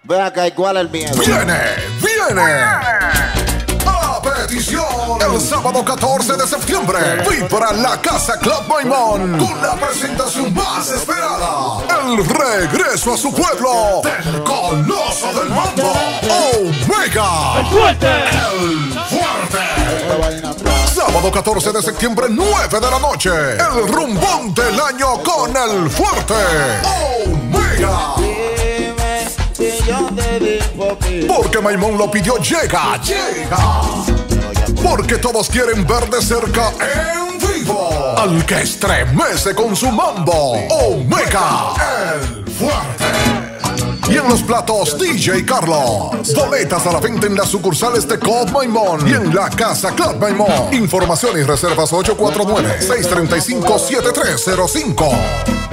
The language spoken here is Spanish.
Ve acá, ¿y cuál es el miedo? ¡Viene! A petición, el sábado 14 de septiembre, vibra la Casa Club Maimón con la presentación más esperada, el regreso a su pueblo del Coloso del Mambo, Omega, ¡El fuerte! el fuerte. Sábado 14 de septiembre, 9 de la noche, el rumbón del año con el fuerte, Omega. Porque Maimón lo pidió, llega. Porque todos quieren ver de cerca en vivo al que estremece con su mambo, Omega, el fuerte. Y en los platos, DJ Carlos. Boletas a la venta en las sucursales de Club Maimón y en la Casa Club Maimón. Información y reservas 849-635-7305.